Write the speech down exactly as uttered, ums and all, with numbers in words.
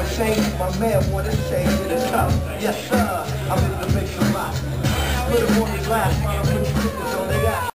shade, my man wanna shade to the top. Yes, sir.